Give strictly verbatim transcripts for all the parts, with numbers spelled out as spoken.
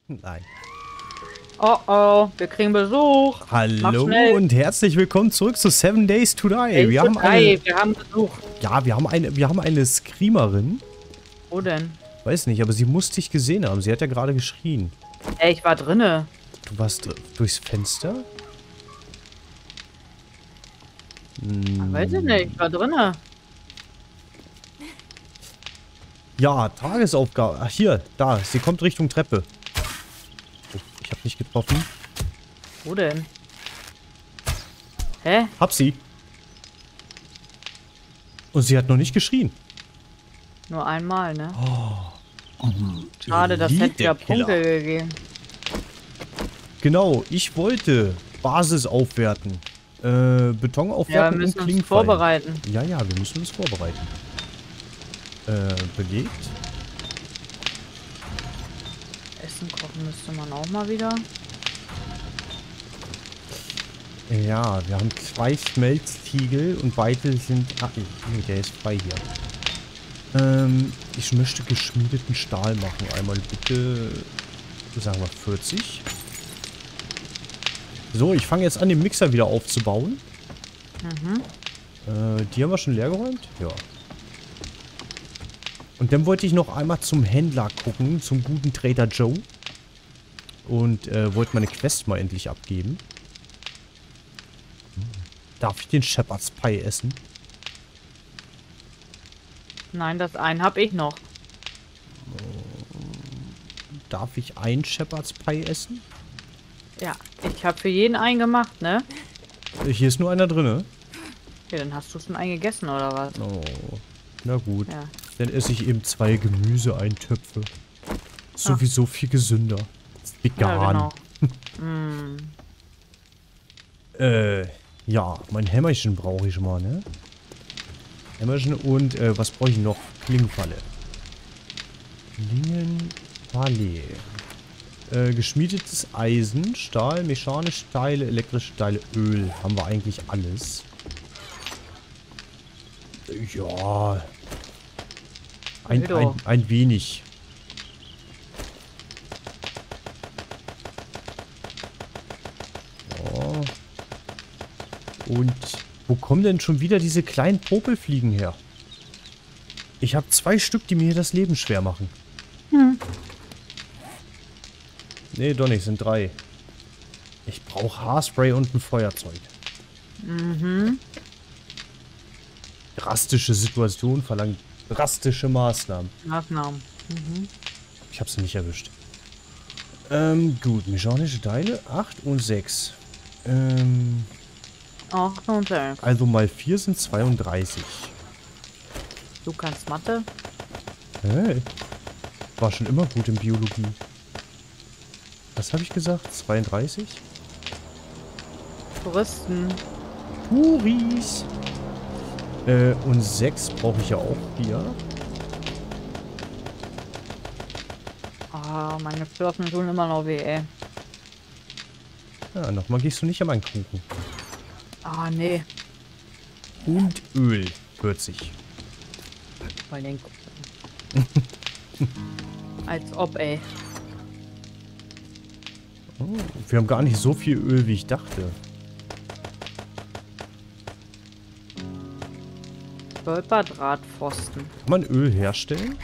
Nein. Oh oh, wir kriegen Besuch. Hallo und herzlich willkommen zurück zu Seven Days to Die. Days wir, to haben die. eine, wir haben Besuch. Ja, wir haben eine, wir haben eine Screamerin. Wo denn? Weiß nicht, aber sie muss dich gesehen haben. Sie hat ja gerade geschrien. Ey, ich war drinne. Du warst dr- durchs Fenster? Hm. Weiß ich nicht, ich war drinne. Ja, Tagesaufgabe. Ach, hier, da. Sie kommt Richtung Treppe. Oh, ich habe nicht getroffen. Wo denn? Hä? Hab sie. Und sie hat noch nicht geschrien. Nur einmal, ne? Oh. Schade, das hätte wieder Punkte gegeben. Genau, ich wollte Basis aufwerten. Äh, Beton Ja, aufwerten wir müssen und uns Klingfallen. vorbereiten. Ja, ja, wir müssen uns vorbereiten. Äh, belegt. Essen kochen müsste man auch mal wieder. Ja, wir haben zwei Schmelztiegel und beide sind... Ah, nee, der ist frei hier. Ähm, ich möchte geschmiedeten Stahl machen. Einmal bitte, sagen wir vierzig. So, ich fange jetzt an, den Mixer wieder aufzubauen. Mhm. Äh, die haben wir schon leer geräumt? Ja. Und dann wollte ich noch einmal zum Händler gucken, zum guten Trader Joe. Und äh, wollte meine Quest mal endlich abgeben. Darf ich den Shepherd's Pie essen? Nein, das einen hab ich noch. Darf ich ein Shepherd's Pie essen? Ja, ich habe für jeden einen gemacht, ne? Hier ist nur einer drin. Ja, dann hast du schon einen gegessen, oder was? Oh, na gut. Ja. Dann esse ich eben zwei Gemüseeintöpfe. Sowieso viel gesünder. Vegan. Ja, genau. mm. Äh, ja, mein Hämmerchen brauche ich mal, ne? Hämmerchen und, äh, was brauche ich noch? Klingenfalle. Klingenfalle. Äh, geschmiedetes Eisen, Stahl, mechanische Teile, elektrische Teile, Öl. Haben wir eigentlich alles. Ja. Ein, ein, ein wenig. Oh. Und wo kommen denn schon wieder diese kleinen Popelfliegen her? Ich habe zwei Stück, die mir hier das Leben schwer machen. Hm. Nee, doch nicht, sind drei. Ich brauche Haarspray und ein Feuerzeug. Mhm. Drastische Situation verlangt drastische Maßnahmen. Maßnahmen. Mhm. Ich habe sie nicht erwischt. Ähm, gut. Mechanische Teile acht und sechs. Ähm, acht und sechs. also mal vier sind zweiunddreißig. Du kannst Mathe? Hey. War schon immer gut in Biologie. Was habe ich gesagt? zweiunddreißig? Touristen. Puris. Äh, und sechs brauche ich ja auch hier. Ah, meine Flossen tun immer noch weh, ey. Ja, nochmal gehst du nicht an meinen Kuchen. Ah, nee. Und Öl. vierzig. Voll den Als ob, ey. Oh, wir haben gar nicht so viel Öl, wie ich dachte. Stolperdrahtpfosten. Kann man Öl herstellen?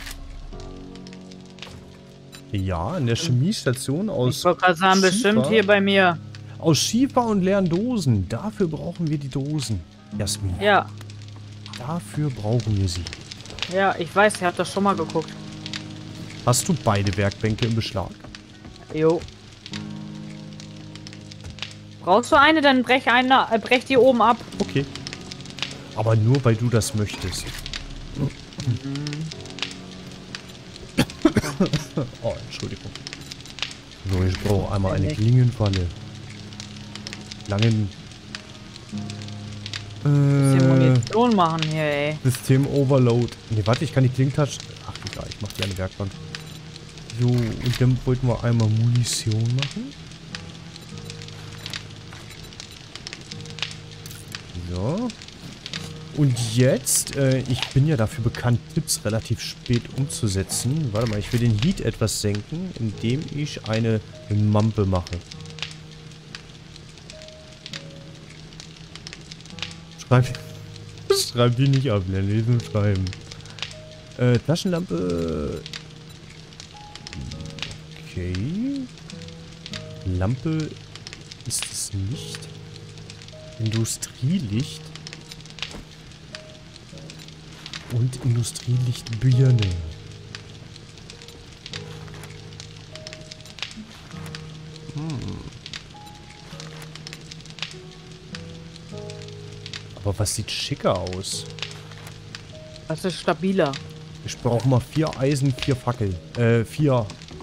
Ja, in der Chemiestation aus Ich wollte gerade sagen, bestimmt Schiefer. hier bei mir. Aus Schiefer und leeren Dosen. Dafür brauchen wir die Dosen. Jasmin. Ja, Dafür brauchen wir sie. ja, ich weiß, ihr habt das schon mal geguckt. Hast du beide Werkbänke im Beschlag? Jo. Brauchst du eine, dann brech eine, äh, brech die oben ab. Okay. Aber nur, weil du das möchtest. Oh, Entschuldigung. So, ich brauche einmal eine Klingenfalle. Langen... Bisschen Äh, Munition machen hier, ey. System Overload. Ne, warte, ich kann die Klingentasche... Ach, egal, ich mach die eine Werkbank. So, und dann wollten wir einmal Munition machen. So. Und jetzt, äh, ich bin ja dafür bekannt, Tipps relativ spät umzusetzen. Warte mal, ich will den Heat etwas senken, indem ich eine Mampe mache. Schreib, schreib die nicht ab, ne? Lesen und schreiben. Äh, Taschenlampe. Okay. Lampe ist es nicht. Industrielicht. Und Industrielichtbirne. Hm. Aber was sieht schicker aus? Das ist stabiler. Ich brauche mal vier Eisen, vier Fackel. Äh, vier.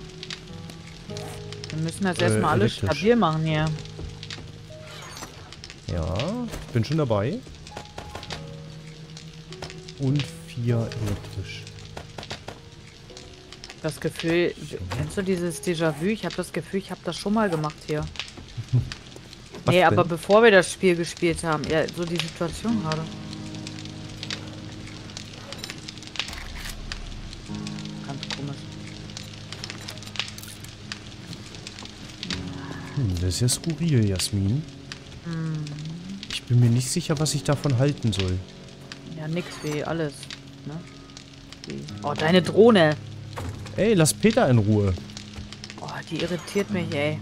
Wir müssen das Äh, erstmal alles elektrisch. stabil machen hier. Ja, ich bin schon dabei. Und vier elektrisch. Das Gefühl, kennst du dieses Déjà-vu? Ich habe das Gefühl, ich habe das schon mal gemacht hier. Was Nee, aber denn? bevor wir das Spiel gespielt haben. Ja, so die Situation gerade. Ganz komisch. Hm, das ist ja skurril, Jasmin. Hm. Ich bin mir nicht sicher, was ich davon halten soll. Ja, nix wie alles. Ne? Wie. Oh, deine Drohne. Ey, lass Peter in Ruhe. Oh, die irritiert mich, ey.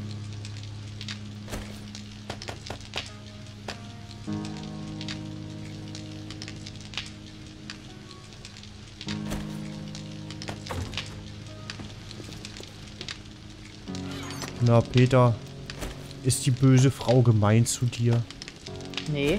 Na, Peter, ist die böse Frau gemein zu dir? Nee.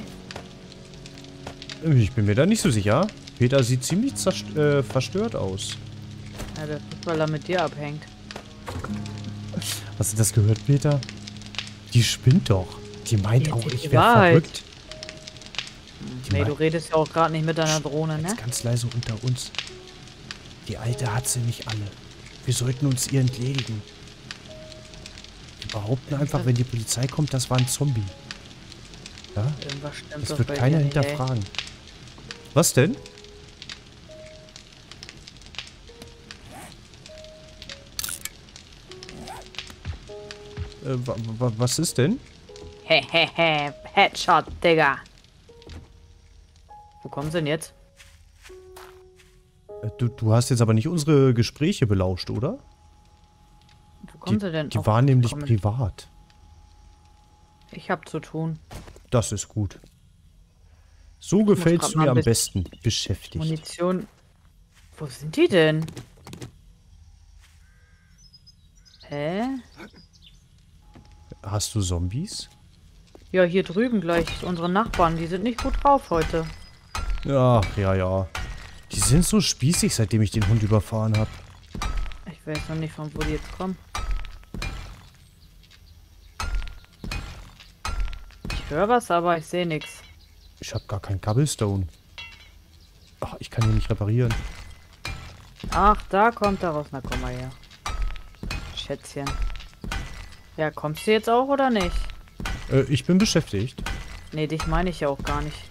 Ich bin mir da nicht so sicher. Peter sieht ziemlich zerst- äh, verstört aus. Ja, das ist, weil er mit dir abhängt. Hast du das gehört, Peter? Die spinnt doch. Die meint Die auch, erzählt ich die wäre Wahrheit. verrückt. Die Nee, meint- du redest ja auch gerade nicht mit deiner Drohne, ne? Jetzt ganz leise unter uns. Die Alte hat sie nicht alle. Wir sollten uns ihr entledigen. Wir behaupten einfach, wenn die Polizei kommt, das war ein Zombie. Ja? Irgendwas stimmt Das doch wird bei keiner dir nicht, ey. hinterfragen. Was denn? Äh, wa wa was ist denn? Hehehe, Headshot, Digga. Wo kommen sie denn jetzt? Äh, Du, du hast jetzt aber nicht unsere Gespräche belauscht, oder? Wo kommen Die, sie denn? die Oh, waren nämlich kommen- privat. Ich hab zu tun. Das ist gut. So gefällt's grad mal mir ein am bisschen besten. Beschäftigt. Munition. Wo sind die denn? Hä? Hast du Zombies? Ja, hier drüben gleich. Unsere Nachbarn, die sind nicht gut drauf heute. Ach, ja, ja. Die sind so spießig, seitdem ich den Hund überfahren habe. Ich weiß noch nicht, von wo die jetzt kommen. Ich höre was, aber ich sehe nichts. Ich habe gar keinen Cobblestone. Ach, ich kann ihn nicht reparieren. Ach, da kommt er raus. Na, komm mal her. Schätzchen. Ja, kommst du jetzt auch oder nicht? Äh, ich bin beschäftigt. Nee, dich meine ich ja auch gar nicht.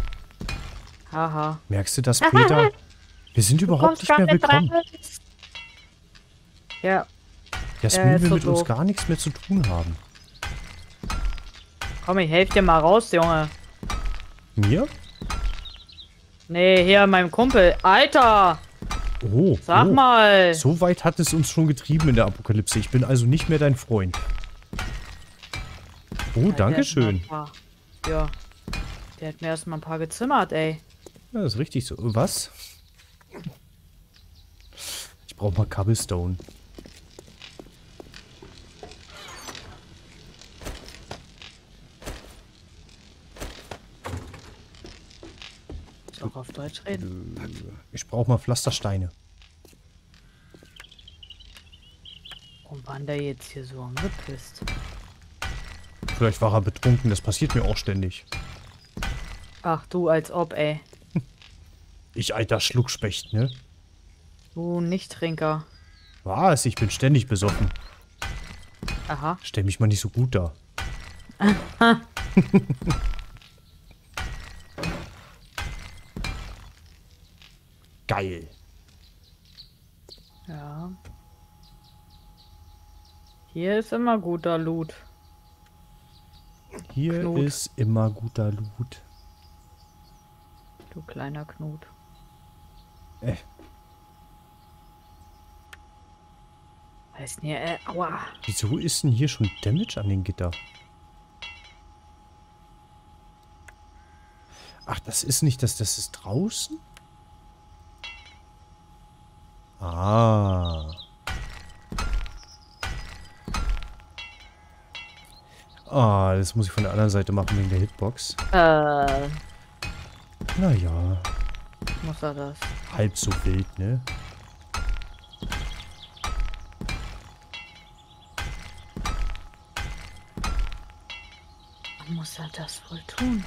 Haha. Merkst du das, Peter? Wir sind überhaupt nicht mehr willkommen. Ja, Jasmin Ja, ist will so mit uns doof. gar nichts mehr zu tun haben. komm, ich helf dir mal raus, Junge. Mir? Nee, hier, meinem Kumpel. Alter! Oh, Sag oh. mal! So weit hat es uns schon getrieben in der Apokalypse. Ich bin also nicht mehr dein Freund. Oh, Der danke hat schön. mir ein paar- Ja. Der hat mir erstmal ein paar gezimmert, ey. Ja, das ist richtig so. Was? Ich brauche mal Cobblestone. Soll auch auf Deutsch reden. Ich brauche mal Pflastersteine. Warum waren der jetzt hier so angepisst? Vielleicht war er betrunken. Das passiert mir auch ständig. Ach du, als ob, ey. Ich alter Schluckspecht, ne? Du Nicht-Trinker. Was? Ich bin ständig besoffen. Aha. Stell mich mal nicht so gut dar. Geil. Ja. Hier ist immer guter Loot. Hier Knut. ist immer guter Loot. Du kleiner Knut. Äh. Was ist denn hier? Äh, aua. Wieso ist denn hier schon Damage an den Gitter? Ach, das ist nicht das, das ist draußen? Ah. Ah, das muss ich von der anderen Seite machen wegen der Hitbox. Äh, Naja, muss er das? halb so wild, ne? Muss er das wohl tun?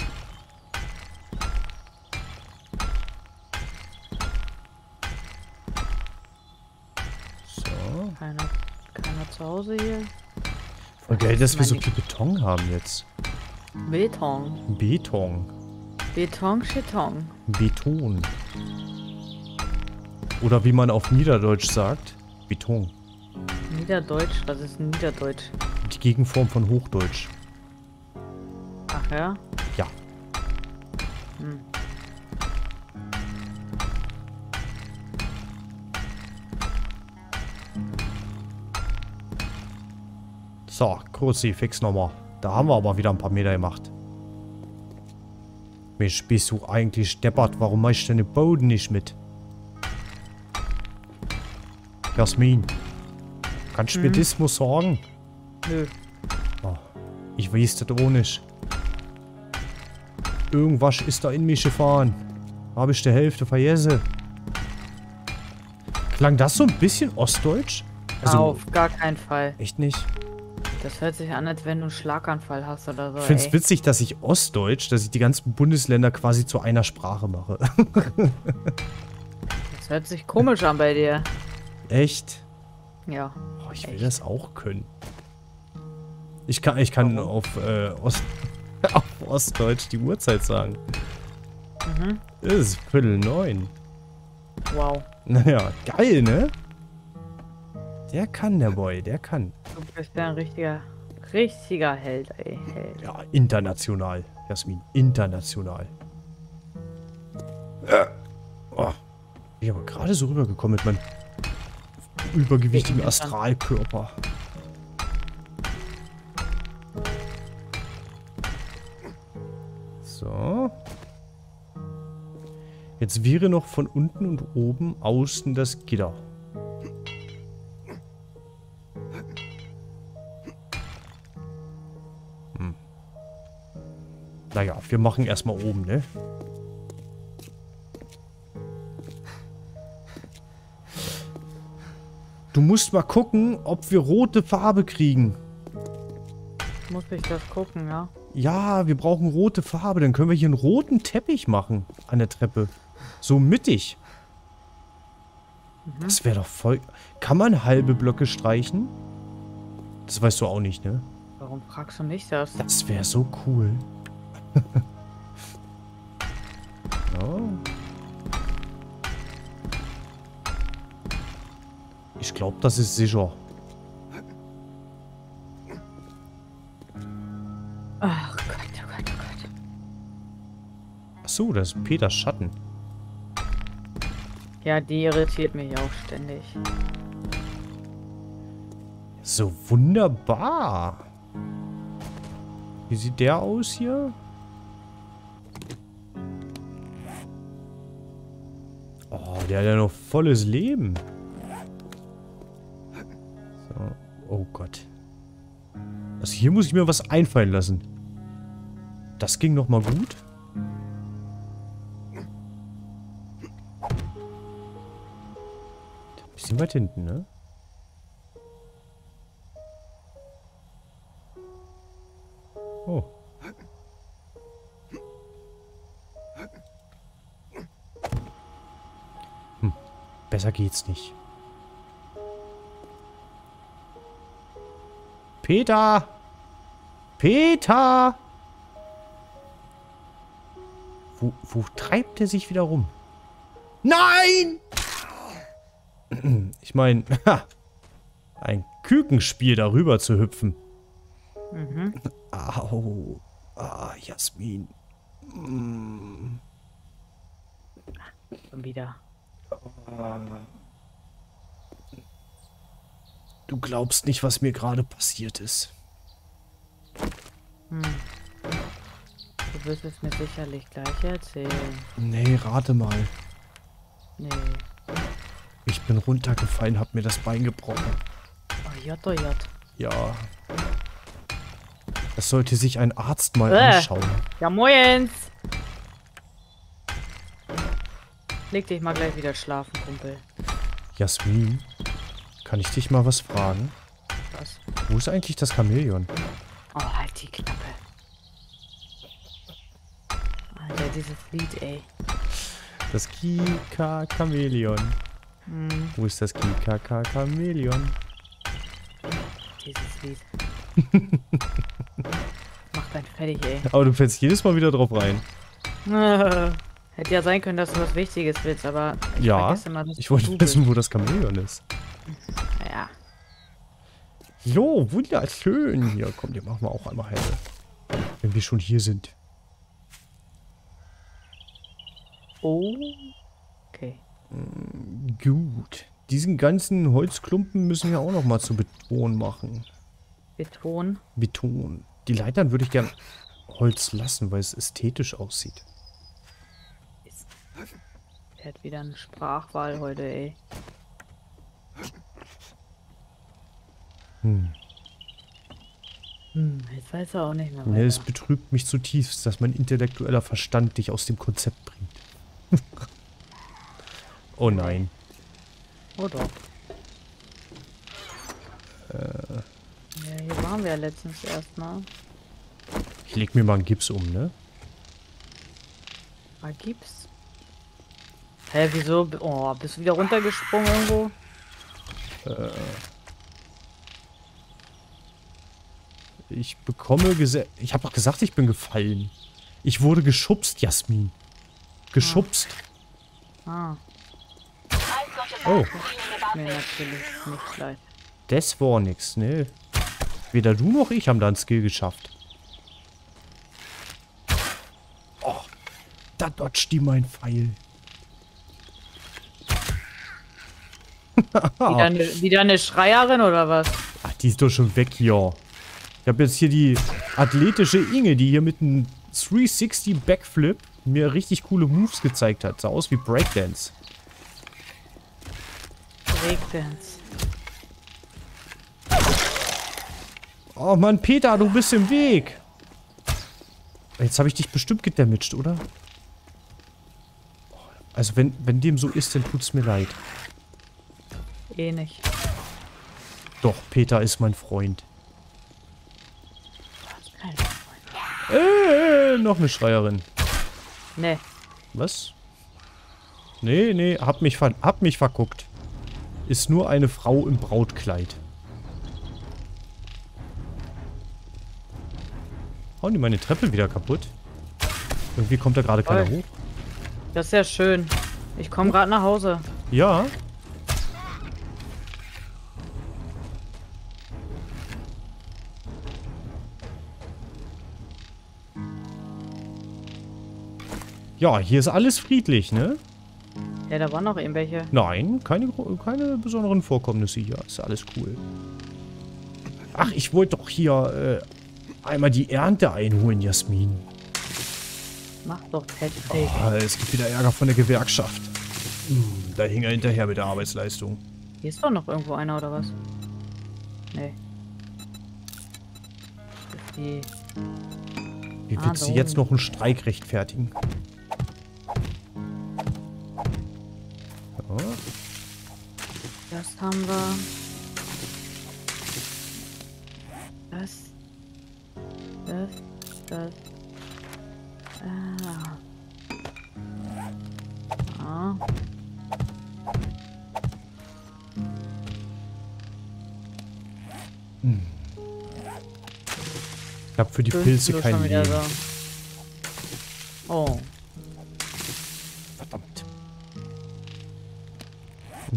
So. Keiner, keiner zu Hause hier. Voll geil, dass wir so Meine- viel Beton haben jetzt. Beton. Beton. Beton, Cheton. Beton. Oder wie man auf Niederdeutsch sagt, Beton. Niederdeutsch? Was ist denn Niederdeutsch? Die Gegenform von Hochdeutsch. Ach ja? Ja. Hm. So, Kruzifix nochmal. Da haben wir aber wieder ein paar Meter gemacht. Mensch, bist du eigentlich deppert? Warum machst du den Boden nicht mit? Jasmin, kannst du mir Hm. das mal sagen? Nö. Oh, ich weiß das auch nicht. Irgendwas ist da in mich gefahren. Habe ich die Hälfte vergessen. Klang das so ein bisschen ostdeutsch? Also, Auf gar keinen Fall. echt nicht? Das hört sich an, als wenn du einen Schlaganfall hast oder so. Ich finde es ey. witzig, dass ich ostdeutsch, dass ich die ganzen Bundesländer quasi zu einer Sprache mache. Das hört sich komisch an bei dir. Echt? Ja. Oh, ich will Echt? das auch können. Ich kann, ich kann Warum? auf, äh, Ost, auf Ostdeutsch die Uhrzeit sagen. Mhm. Es ist Viertel neun. Wow. Naja, geil, ne? Der kann, der Boy, der kann. Du bist ja ein richtiger, richtiger Held, ey. Held. Ja, international, Jasmin, international. Äh. Oh. Ich bin aber gerade so rübergekommen mit meinem übergewichtigen Astralkörper. So. Jetzt wäre noch von unten und oben außen das Gitter. Hm. Naja, wir machen erstmal oben, ne? Du musst mal gucken, ob wir rote Farbe kriegen. Muss ich das gucken, ja? Ja, wir brauchen rote Farbe. Dann können wir hier einen roten Teppich machen an der Treppe. So mittig. Mhm. Das wäre doch voll... Kann man halbe Blöcke streichen? Das weißt du auch nicht, ne? Warum fragst du mich das? Das wäre so cool. Oh. Ich glaube, das ist sicher. Ach Gott, oh Gott, oh Gott. Achso, das ist Peters Schatten. Ja, die irritiert mich auch ständig. So wunderbar. Wie sieht der aus hier? Oh, der hat ja noch volles Leben. So. Oh Gott. Also hier muss ich mir was einfallen lassen. Das ging noch mal gut. Ein bisschen weit hinten, ne? Oh. Hm. Besser geht's nicht. Peter! Peter! Wo, wo treibt er sich wieder rum? Nein! Ich meine, ein Kükenspiel darüber zu hüpfen. Mhm. Au. Ah, Jasmin. Mm. Schon wieder. Du glaubst nicht, was mir gerade passiert ist. Hm. Du wirst es mir sicherlich gleich erzählen. Nee, rate mal. Nee. Ich bin runtergefallen, hab mir das Bein gebrochen. Oh, J, oh, J. Ja. Das sollte sich ein Arzt mal Äh. anschauen. Ja, moins. Leg dich mal gleich wieder schlafen, Kumpel. Jasmin, kann ich dich mal was fragen? Was? Wo ist eigentlich das Chamäleon? Oh, halt die Klappe. Alter, dieses Lied, ey. Das Kika-Chamäleon. Hm, Wo ist das Kika-Chamäleon? dieses Lied. Macht einen fertig, ey. Aber du fällst jedes Mal wieder drauf rein. Hätte ja sein können, dass du was Wichtiges willst, aber ich Ja, vergesse immer, dass ich du wollte googelst. wissen, wo das Chamäleon ist. Ja. Jo, wunderschön. Hier, komm, die machen wir auch einmal hell. Wenn wir schon hier sind. Oh. Okay. Gut. Diesen ganzen Holzklumpen müssen wir auch noch mal zu Beton machen. Beton. Beton. Die Leitern würde ich gern Holz lassen, weil es ästhetisch aussieht. Der hat wieder eine Sprachwahl heute, ey. Hm. Hm, jetzt weiß er auch nicht mehr Nee, es weiter. betrübt mich zutiefst, dass mein intellektueller Verstand dich aus dem Konzept bringt. Oh nein. Oh doch. Äh, Ja, hier waren wir ja letztens erstmal. ich leg mir mal einen Gips um, ne? Ah, gibt's? Hä, wieso? Oh, bist du wieder runtergesprungen irgendwo? Äh, ich bekomme gese... Ich habe doch gesagt, ich bin gefallen. Ich wurde geschubst, Jasmin. Geschubst. Ah, Oh, mir natürlich nicht leid. das war nix, ne? Weder du noch ich haben da einen Skill geschafft. Oh, da dodgt die mein Pfeil. Wieder eine, wieder eine Schreierin oder was? Ach, die ist doch schon weg hier. Ich habe jetzt hier die athletische Inge, die hier mit einem dreihundertsechzig Backflip mir richtig coole Moves gezeigt hat. Sah aus wie Breakdance. Breakdance. Oh Mann, Peter, du bist im Weg. Jetzt habe ich dich bestimmt gedamaged, oder? Also wenn, wenn dem so ist, dann tut's mir leid. Eh nicht. Doch, Peter ist mein Freund. Kein Freund. Äh, noch eine Schreierin. Nee. Was? Nee, nee, hab mich, ver hab mich verguckt. Ist nur eine Frau im Brautkleid. Hauen die meine Treppe wieder kaputt? Irgendwie kommt da gerade keiner Voll. hoch. Das ist ja schön. Ich komme gerade nach Hause. Ja. Ja, hier ist alles friedlich, ne? Ja, da waren noch irgendwelche. Nein, keine, gro- keine besonderen Vorkommnisse hier. Ist alles cool. Ach, ich wollte doch hier äh, einmal die Ernte einholen, Jasmin. Mach doch fertig. Ah, es gibt wieder Ärger von der Gewerkschaft. Hm, da hing er hinterher mit der Arbeitsleistung. Hier ist doch noch irgendwo einer oder was? Nee. Das ist die. Wie Ah, willst du da jetzt oben. noch einen Streik rechtfertigen? Ja. Das haben wir. Das. Das. Das. Ah. Ah. Ich habe für die Fünf Pilze Kilo kein schon wieder Leben. so. Oh. Verdammt.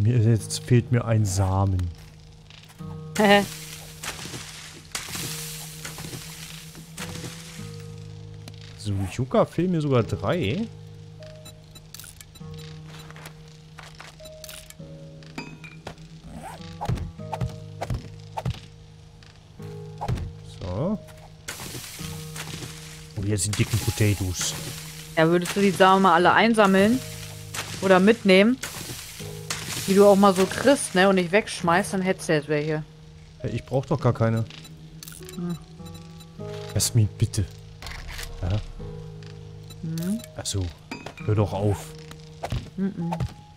Mir, jetzt fehlt mir ein Samen. Hehe. So, Yucca fehlen mir sogar drei. So. Oh, jetzt die dicken Potatoes. Ja, würdest du die Samen mal alle einsammeln? Oder mitnehmen? Die du auch mal so kriegst, ne? Und nicht wegschmeißt, dann hättest du jetzt welche. Ja, ich brauch doch gar keine. Hm. Jasmin, bitte. Ja. Hm. Also, hör doch auf. Mhm.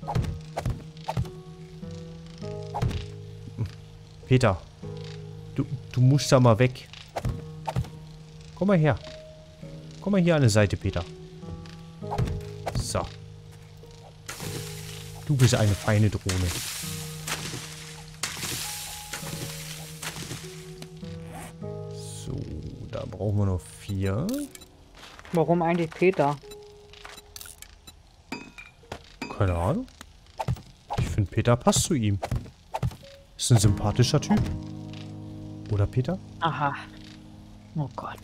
Peter, du, du musst da mal weg. Komm mal her. Komm mal hier an die Seite, Peter. So. Du bist eine feine Drohne. So, da brauchen wir noch vier. Warum eigentlich Peter? Keine Ahnung. Ich finde, Peter passt zu ihm. Ist ein sympathischer Typ. Oder, Peter? Aha. Oh Gott.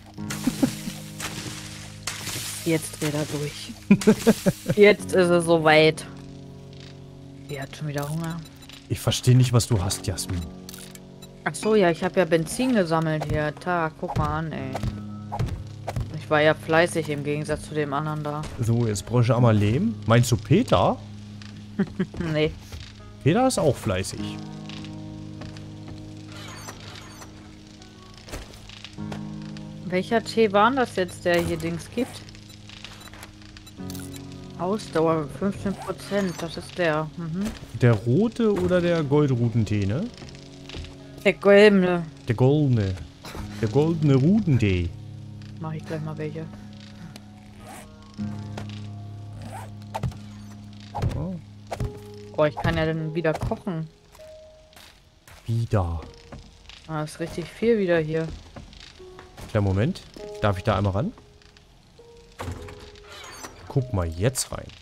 Jetzt dreht er durch. Jetzt ist es soweit. Die hat schon wieder Hunger. Ich verstehe nicht, was du hast, Jasmin. Ach so, ja, ich habe ja Benzin gesammelt hier. Tag, guck mal an, ey. Ich war ja fleißig im Gegensatz zu dem anderen da. So, jetzt brauche ich einmal Lehm. Meinst du Peter? Nee. Peter ist auch fleißig. Welcher Tee war denn das jetzt, der hier Dings gibt? Ausdauer fünfzehn Prozent, das ist der. Mhm. Der rote oder der Goldrudentee, ne? Der goldene. Der goldene. Der goldene Rudentee. Mach ich gleich mal welche. Oh, Oh, ich kann ja dann wieder kochen. wieder. Ah, ist richtig viel wieder hier. Kleinen Moment. Darf ich da einmal ran? Guck mal jetzt rein.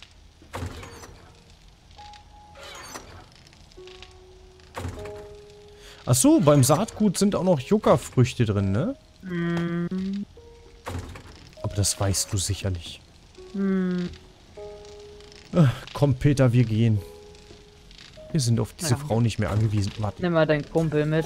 Ach so, beim Saatgut sind auch noch Yucca-Früchte drin, ne? Mm. Aber das weißt du sicherlich. Mm. Ach, komm, Peter, wir gehen. Wir sind auf diese Ja. Frau nicht mehr angewiesen. Warte. Nimm mal deinen Kumpel mit.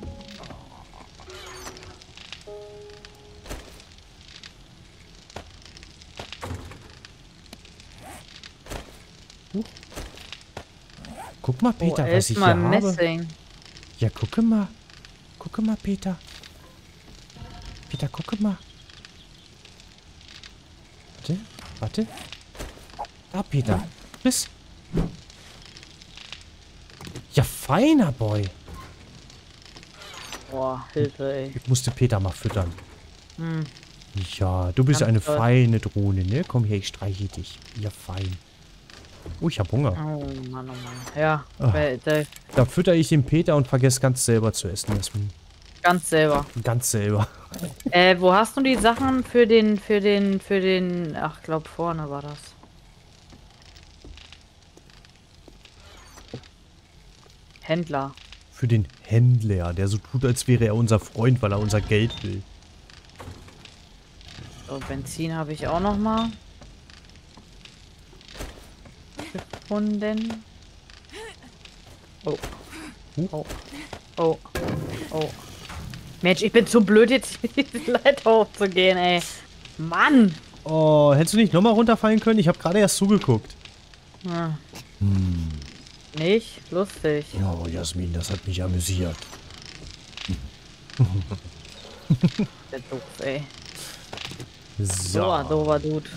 Guck mal, Peter, oh, was ich hier mal habe. Messing. Ja, gucke mal. Gucke mal, Peter. Peter, gucke mal. Warte, warte. Da, Peter. Bis. Ja, feiner Boy. Boah, Hilfe, ey. Ich musste Peter mal füttern. Hm. Ja, du bist Ganz eine toll. feine Drohne, ne? Komm her, ich streiche dich. Ja, fein. Oh, ich hab Hunger. Oh Mann, oh Mann. Ja, Ah. weil, der, Da fütter ich den Peter und vergesse ganz selber zu essen. Jasmin. ganz selber. Ganz selber. Äh, wo hast du die Sachen für den, für den, für den, ach, glaub vorne war das. Händler. Für den Händler, der so tut, als wäre er unser Freund, weil er unser Geld will. So, Benzin habe ich auch noch mal gefunden. Oh. Oh. Oh. Oh. Mensch, ich bin zu blöd, jetzt die Leiter hochzugehen, ey. Mann! Oh, hättest du nicht nochmal runterfallen können? Ich habe gerade erst zugeguckt. Hm. Hm. Nicht lustig. Ja, Jasmin, das hat mich amüsiert. Der doof, ey. So. So, dober Dude.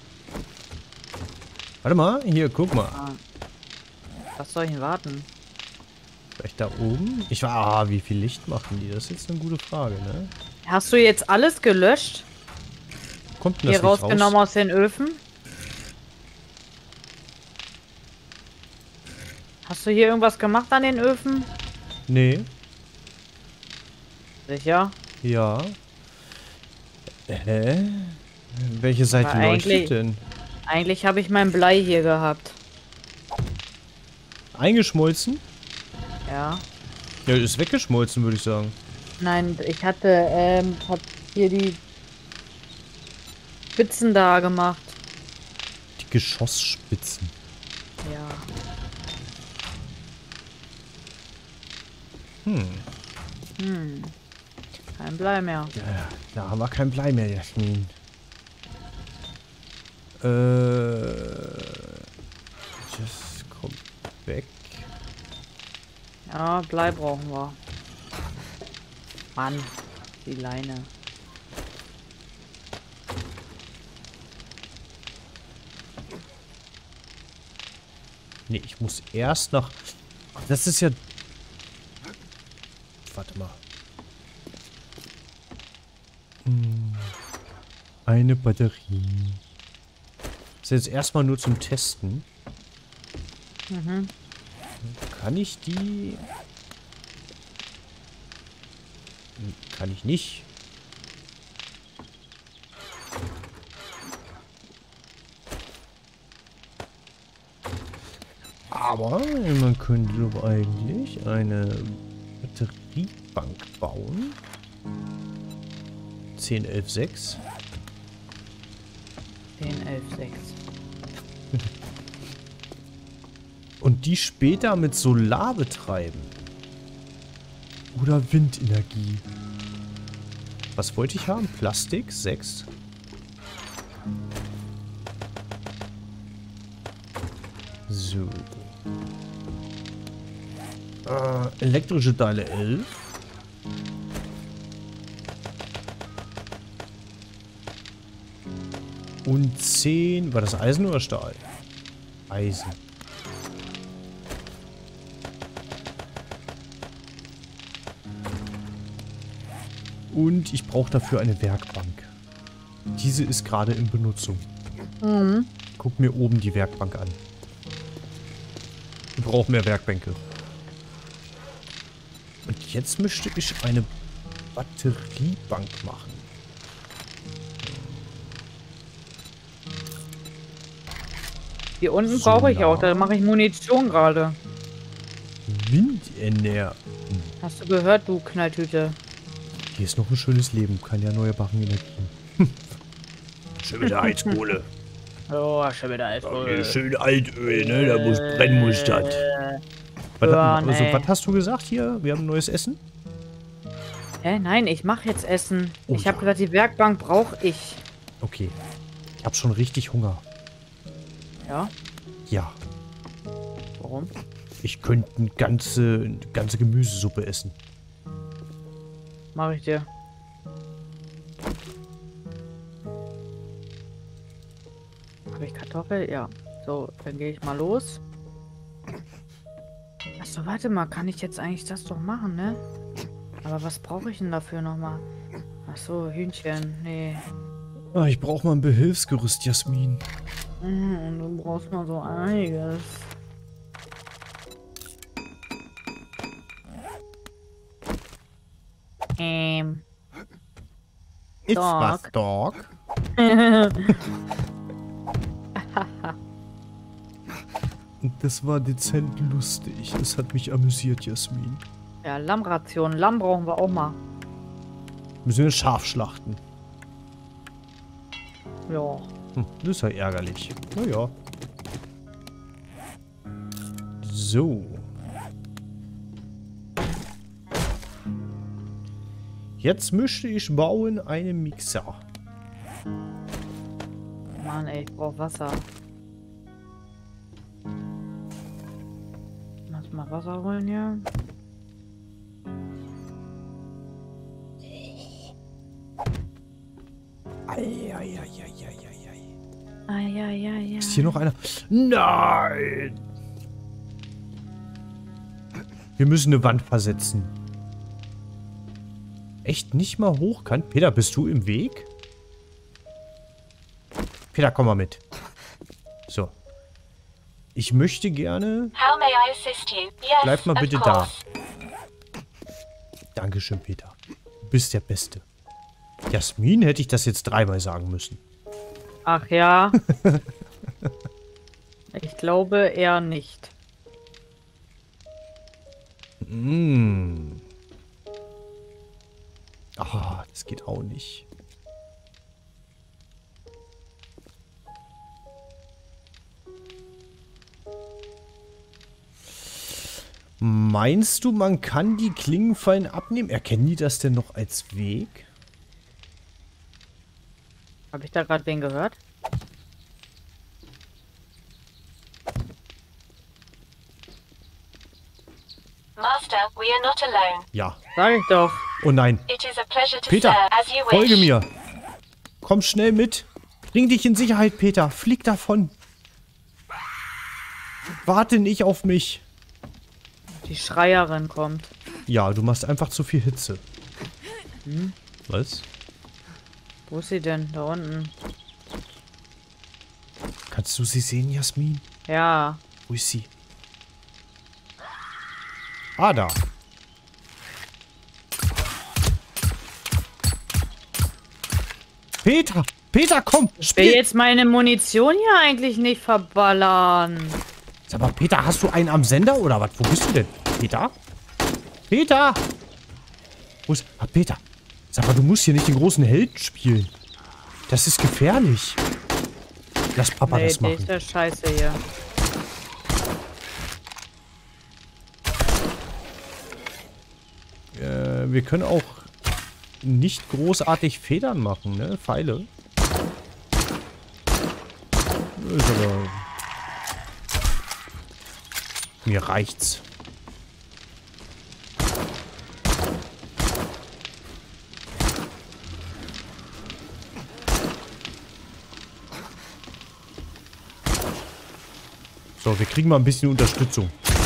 Warte mal, hier, guck mal. Ah. Was soll ich denn warten? Vielleicht da oben? Ich war, ah, wie viel Licht machen die? Das ist jetzt eine gute Frage, ne? Hast du jetzt alles gelöscht? Kommt denn Hier das Licht rausgenommen raus? aus den Öfen? Hast du hier irgendwas gemacht an den Öfen? Nee. Sicher? Ja. Hä? Welche Seite Aber leuchtet eigentlich- denn? Eigentlich habe ich mein Blei hier gehabt. eingeschmolzen? Ja. Ja, ist weggeschmolzen, würde ich sagen. Nein, ich hatte ähm, hab hier die Spitzen da gemacht. Die Geschossspitzen. Ja. Hm. Hm. Kein Blei mehr. Ja, da haben wir kein Blei mehr, Jasmin. Äh. Das kommt weg. Ja, Blei brauchen wir. Mann, die Leine. Nee, ich muss erst noch... Das ist ja... Warte mal. Hm. Eine Batterie. Das ist jetzt erstmal nur zum Testen. Mhm. Kann ich die... Kann ich nicht. Aber man könnte doch eigentlich eine Batteriebank bauen. zehn, elf, sechs. zehn, elf, sechs. Und die später mit Solar betreiben. Oder Windenergie. Was wollte ich haben? Plastik, sechs. So. Äh, elektrische Teile elf. Und zehn. War das Eisen oder Stahl? Eisen. Und ich brauche dafür eine Werkbank. Diese ist gerade in Benutzung. Mhm. Guck mir oben die Werkbank an. Wir brauchen mehr Werkbänke. Und jetzt möchte ich eine Batteriebank machen. Hier unten brauche ich auch, da Solar. mache ich Munition gerade. Windenergie. Hast du gehört, du Knalltüte? Hier ist noch ein schönes Leben. Keine erneuerbaren Energien. Schön wieder Heizkohle. Oh, schon wieder alles voll. Schön Altöl, ne? Da muss brennen muss das. Was, Ja, hat- also, nee. was hast du gesagt hier? Wir haben neues Essen? Hä? Nein, ich mache jetzt Essen. Oh, ich habe ja. gesagt, die Werkbank brauche ich. Okay. Ich hab schon richtig Hunger. Ja? Ja. Warum? Ich könnte eine ganze, eine ganze Gemüsesuppe essen. Mache ich dir. Habe ich Kartoffel? Ja. So, dann gehe ich mal los. Achso, warte mal. Kann ich jetzt eigentlich das doch machen, ne? Aber was brauche ich denn dafür nochmal? Achso, Hühnchen. Nee. Ah, ich brauche mal ein Behilfsgerüst, Jasmin. Mm, du brauchst mal so einiges. Ähm. It's Dog. was, Dog. Das war dezent lustig. Es hat mich amüsiert, Jasmin. Ja, Lammration. Lamm brauchen wir auch mal. Müssen wir Schaf schlachten. Ja. Hm, das ist ja ärgerlich. Naja. So. Jetzt möchte ich bauen einen Mixer. Mann, ey, ich brauch Wasser. Lass mal Wasser holen hier. Eieieiei. Eieiei. Ist hier noch einer? Nein! Wir müssen eine Wand versetzen. Echt nicht mal hochkant? Peter, bist du im Weg? Peter, komm mal mit. So. Ich möchte gerne... How may I assist you? Yes, Bleib mal of bitte da. course. Dankeschön, Peter. Du bist der Beste. Jasmin hätte ich das jetzt dreimal sagen müssen. Ach ja. Ich glaube eher nicht. Mm. Ah, das geht auch nicht. Meinst du, man kann die Klingenfallen abnehmen? Erkennen die das denn noch als Weg? Habe ich da gerade wen gehört? Master, we are not alone. Ja. Sag ich doch. Oh nein. It is a pleasure to Peter, serve as you wish. folge mir. Komm schnell mit. Bring dich in Sicherheit, Peter. Flieg davon. Warte nicht auf mich. Die Schreierin kommt. Ja, du machst einfach zu viel Hitze. Hm? Was? Wo ist sie denn? Da unten. Kannst du sie sehen, Jasmin? Ja. Wo ist sie? Ah, da. Peter! Peter, komm! Ich will Spiel! jetzt meine Munition hier eigentlich nicht verballern. Sag mal, Peter, hast du einen am Sender oder was? Wo bist du denn? Peter? Peter! Wo ist... Ah, Peter. Sag mal, du musst hier nicht den großen Helden spielen. Das ist gefährlich. Lass Papa Nee, das die machen. ist der Scheiße hier. Äh, wir können auch nicht großartig Federn machen, ne? Pfeile. Ist aber... Mir reicht's. So, wir kriegen mal ein bisschen Unterstützung.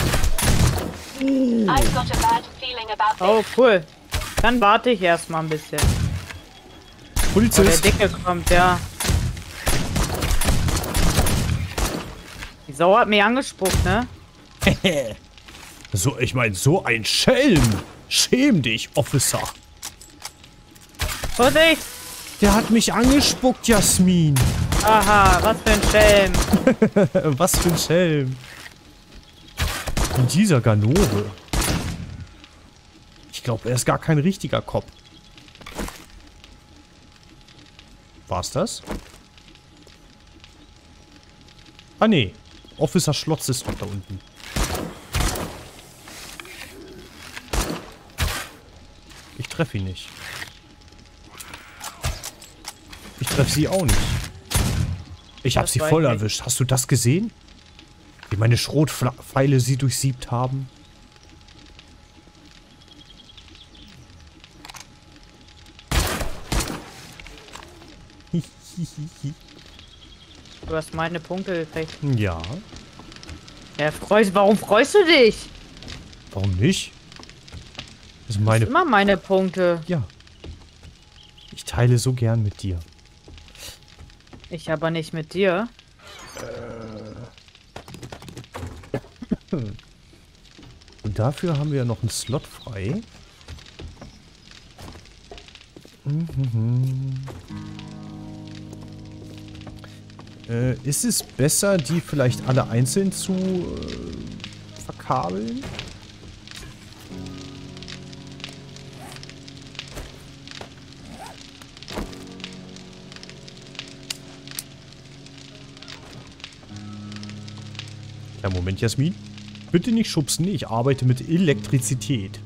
I've got a bad feeling about Oh, this. cool. Dann warte ich erstmal ein bisschen. Oh, der Polizist. Dicke kommt, ja. Die Sau hat mich angespuckt, ne? So, ich meine, so ein Schelm. Schäm dich, Officer. Vorsicht! Der hat mich angespuckt, Jasmin. Aha, was für ein Schelm. Was für ein Schelm. Und dieser Ganove. Ich glaube, er ist gar kein richtiger Cop. War's das? Ah, nee. Officer Schlotz ist doch da unten. Ich treffe ihn nicht. Ich treffe sie auch nicht. Ich habe Das sie weiß voll ich. erwischt. Hast du das gesehen? Wie meine Schrotpfeile sie durchsiebt haben? Du hast meine Punkte gekriegt. Ja. Ja, freust, warum freust du dich? Warum nicht? Das ist Das meine... sind immer meine Punkte. Ja. Ich teile so gern mit dir. Ich aber nicht mit dir. Und dafür haben wir ja noch einen Slot frei. Mhm. Äh, ist es besser, die vielleicht alle einzeln zu äh, verkabeln? Ja, Moment, Jasmin. Bitte nicht schubsen, ich arbeite mit Elektrizität.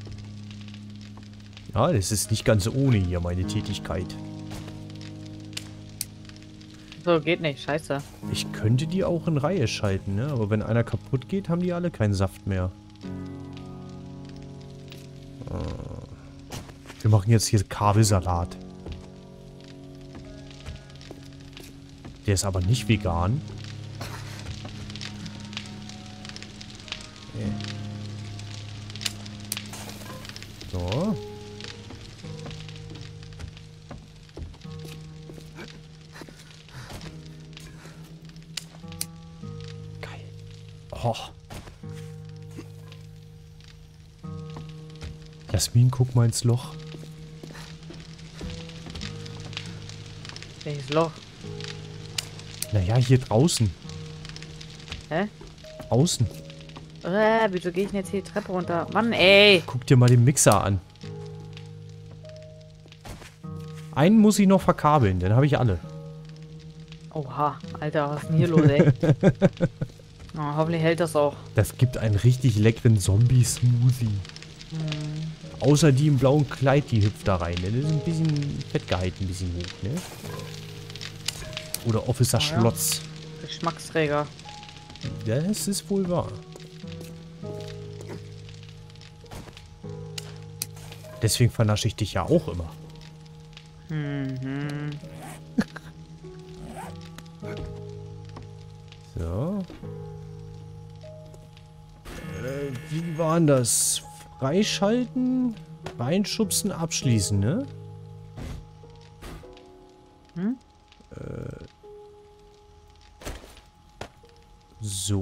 Ja, das ist nicht ganz ohne hier, meine Tätigkeit. So, geht nicht. Scheiße. Ich könnte die auch in Reihe schalten, ne? Aber wenn einer kaputt geht, haben die alle keinen Saft mehr. Äh, Wir machen jetzt hier Kabelsalat. Der ist aber nicht vegan. So. Geil. Oh. Jasmin, guck mal ins Loch. Welches Loch? Naja, hier draußen. Hä? Außen. Äh, wieso gehe ich denn jetzt hier die Treppe runter? Mann, ey. Guck dir mal den Mixer an. Einen muss ich noch verkabeln, dann habe ich alle. Oha, Alter, was ist denn hier los, ey? Oh, hoffentlich hält das auch. Das gibt einen richtig leckeren Zombie-Smoothie. Hm. Außer die im blauen Kleid, die hüpft da rein. Ne? Das ist ein bisschen fett gehalten, ein bisschen hoch, ne? Oder Officer Oh, ja. Schlotz. Geschmacksträger. Das ist wohl wahr. Deswegen vernasche ich dich ja auch immer. Mhm. So. Äh, wie war denn das? Freischalten, reinschubsen, abschließen, ne? Hm? Äh. So.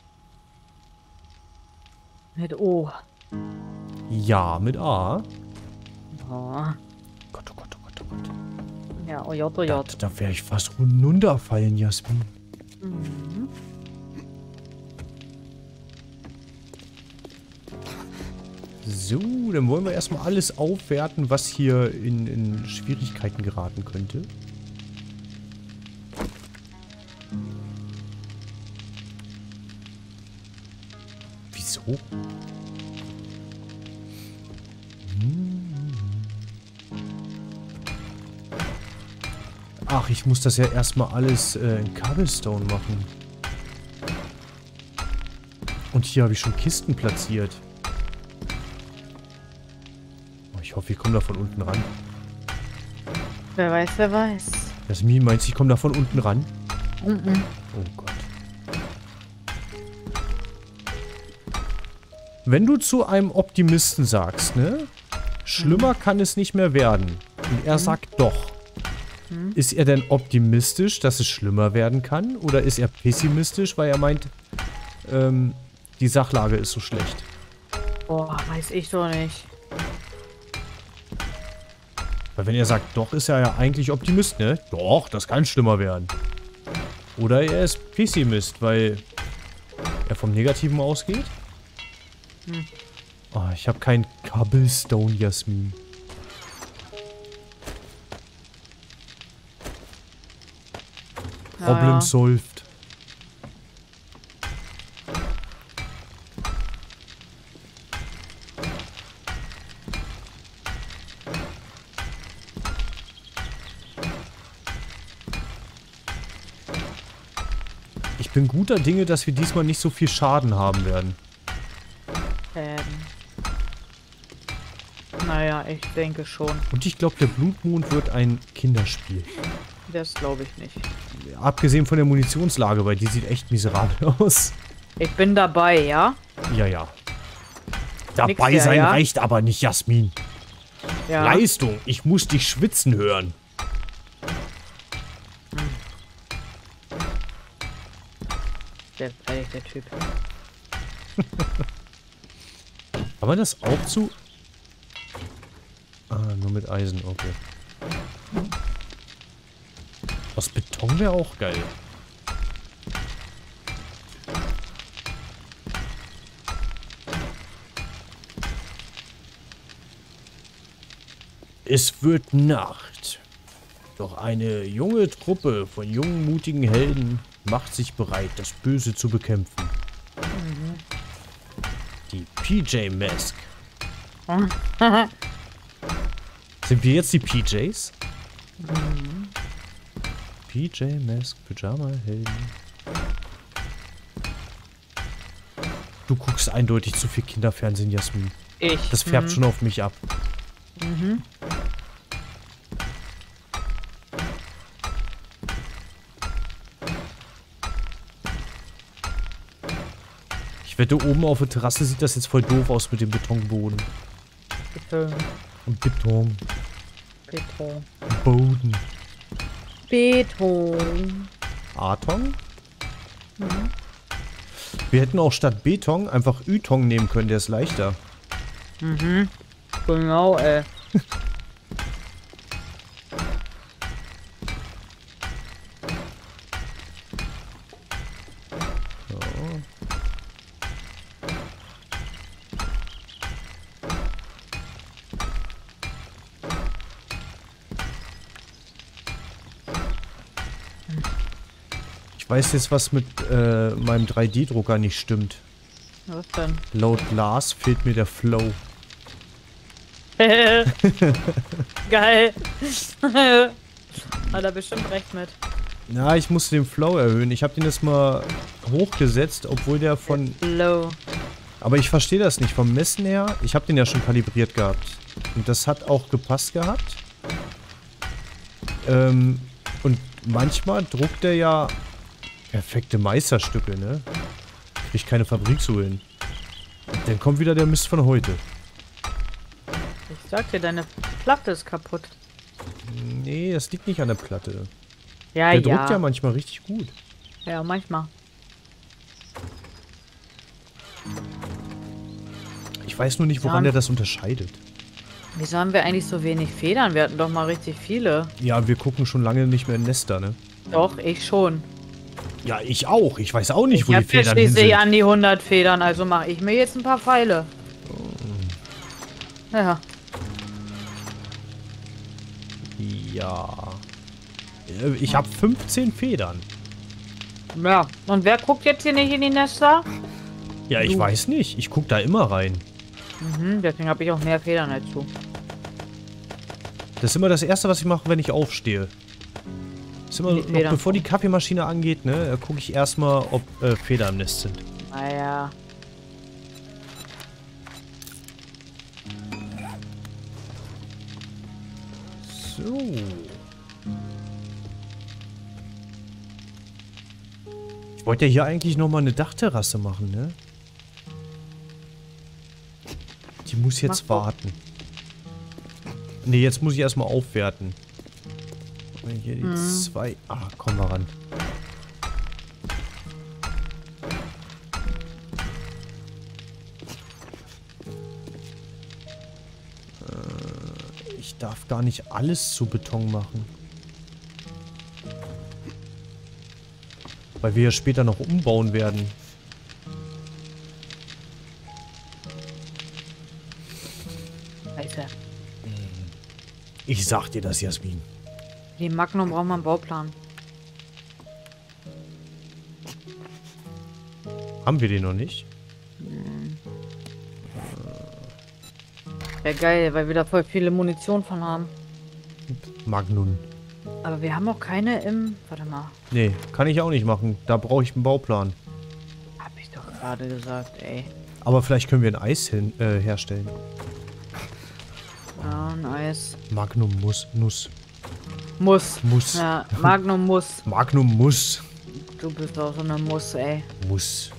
Mit O. Ja, mit A. Oh. Gott, oh Gott, oh Gott, oh Gott. Ja, oh J, oh Da, J. da wäre ich fast runterfallen, Jasmin. Mhm. So, dann wollen wir erstmal alles aufwerten, was hier in, in Schwierigkeiten geraten könnte. Wieso? Hm. Ach, ich muss das ja erstmal alles äh, in Cobblestone machen. Und hier habe ich schon Kisten platziert. Oh, ich hoffe, ich komme da von unten ran. Wer weiß, wer weiß. Jasmin, meinst du, ich komme da von unten ran? Mhm. Oh Gott. Wenn du zu einem Optimisten sagst, ne? Schlimmer kann es nicht mehr werden. Und er sagt doch. Ist er denn optimistisch, dass es schlimmer werden kann? Oder ist er pessimistisch, weil er meint, ähm, die Sachlage ist so schlecht? Boah, weiß ich doch nicht. Weil wenn er sagt, doch, ist er ja eigentlich Optimist, ne? Doch, das kann schlimmer werden. Oder er ist Pessimist, weil er vom Negativen ausgeht? Hm. Oh, ich habe kein Cobblestone, Jasmin. Problem Ja. solved. Ich bin guter Dinge, dass wir diesmal nicht so viel Schaden haben werden. Ähm. Naja, ich denke schon. Und ich glaube, der Blutmond wird ein Kinderspiel. Das glaube ich nicht. Abgesehen von der Munitionslage, weil die sieht echt miserabel aus. Ich bin dabei, ja? Ja, ja. Dabei Nix ja, sein ja? reicht aber nicht, Jasmin. Ja. Leistung, ich muss dich schwitzen hören. Der, der, der Typ. Kann man das auch zu... Ah, nur mit Eisen, okay. Aus Beton wäre auch geil. Es wird Nacht. Doch eine junge Truppe von jungen, mutigen Helden macht sich bereit, das Böse zu bekämpfen. Mhm. Die P J Mask. Sind wir jetzt die P Js? Mhm. P J Mask, Pyjama-Helden. Du guckst eindeutig zu viel Kinderfernsehen, Jasmin. Ich. Das färbt mhm. schon auf mich ab. Mhm. Ich wette, oben auf der Terrasse sieht das jetzt voll doof aus mit dem Betonboden. Beton. Und Beton. Beton. Boden. Beton. Arton? Mhm. Wir hätten auch statt Beton einfach Ytong nehmen können, der ist leichter. Mhm. Genau, ey. So. Ich weiß jetzt, was mit äh, meinem drei D Drucker nicht stimmt. Was denn? Laut Lars fehlt mir der Flow. Geil. Hat er bestimmt recht mit. Ja, ich musste den Flow erhöhen. Ich habe den jetzt mal hochgesetzt, obwohl der von... Low. Aber ich verstehe das nicht. Vom Messen her, ich habe den ja schon kalibriert gehabt. Und das hat auch gepasst gehabt. Ähm, und manchmal druckt er ja perfekte Meisterstücke, ne? Krieg keine Fabrik so hin. Dann kommt wieder der Mist von heute. Ich sag dir, deine Platte ist kaputt. Nee, das liegt nicht an der Platte. Ja, Der ja. druckt ja manchmal richtig gut. Ja, manchmal. Ich weiß nur nicht, woran Ja. der das unterscheidet. Wieso haben wir eigentlich so wenig Federn? Wir hatten doch mal richtig viele. Ja, wir gucken schon lange nicht mehr in Nester, ne? Doch, ich schon. Ja, ich auch. Ich weiß auch nicht, Ich wo die hab ja Federn hin schließlich sind. an die hundert Federn, also mache ich mir jetzt ein paar Pfeile. Ja. Ja. Äh, Ich habe fünfzehn Federn. Ja. Und wer guckt jetzt hier nicht in die Nester? Ja, ich Du. weiß nicht. Ich guck da immer rein. Mhm, deswegen habe ich auch mehr Federn als du. Das ist immer das Erste, was ich mache, wenn ich aufstehe. Das ist immer Die noch, Federn bevor die gucken. Kaffeemaschine angeht, ne, gucke ich erstmal, ob äh, Federn im Nest sind. Naja. So. Ich wollte ja hier eigentlich nochmal eine Dachterrasse machen, ne? Die muss jetzt Mach doch. warten. Ne, jetzt muss ich erstmal aufwerten. Hier die zwei. Ah, komm mal ran. Äh, ich darf gar nicht alles zu Beton machen. Weil wir ja später noch umbauen werden. Scheiße. Ich sag dir das, Jasmin. Die Magnum braucht man einen Bauplan. Haben wir den noch nicht? Wäre geil, weil wir da voll viele Munition von haben. Magnum. Aber wir haben auch keine im... Warte mal. Nee, kann ich auch nicht machen. Da brauche ich einen Bauplan. Hab ich doch gerade gesagt, ey. Aber vielleicht können wir ein Eis hin, äh, herstellen. Ja, ein Eis. Magnum muss, Nuss. Muss. Muss. Ja, Magnum muss. Magnum muss. Du bist auch so eine Muss, ey. Muss.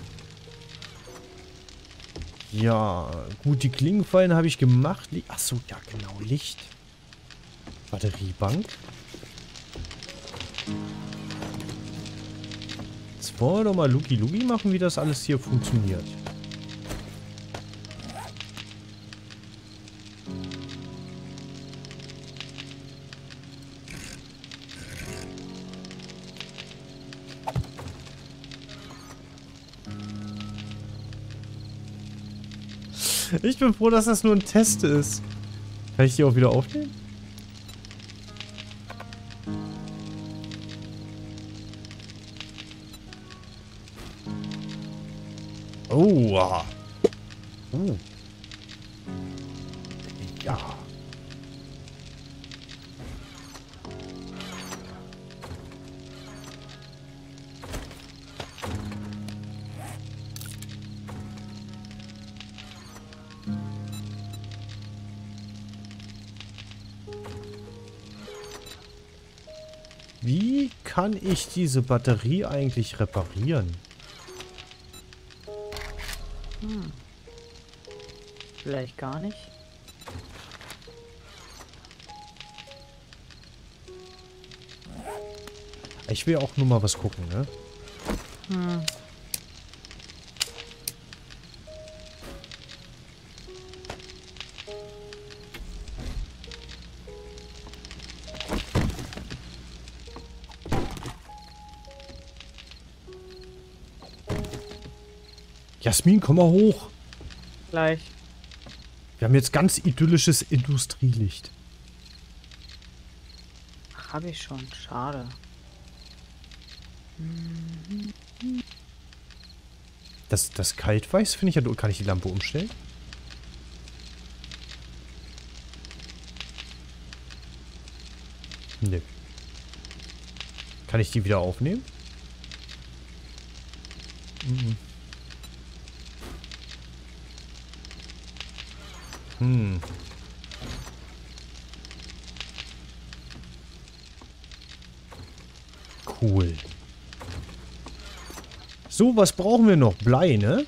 Ja, gut, die Klingenfallen habe ich gemacht. Li- Ach so, ja genau, Licht. Batteriebank. Jetzt wollen wir doch mal Luki Luki machen, wie das alles hier funktioniert. Ich bin froh, dass das nur ein Test ist. Kann ich die auch wieder aufnehmen? Oh, ah. Uh. Ja. Wie kann ich diese Batterie eigentlich reparieren? Vielleicht gar nicht. Ich will auch nur mal was gucken, ne? Hm. Jasmin, komm mal hoch. Gleich. Wir haben jetzt ganz idyllisches Industrielicht. Ach, hab ich schon. Schade. Das, das Kaltweiß finde ich ja... Kann ich die Lampe umstellen? Nö. Kann ich die wieder aufnehmen? Mhm. Hm. Cool. So, was brauchen wir noch? Blei, ne?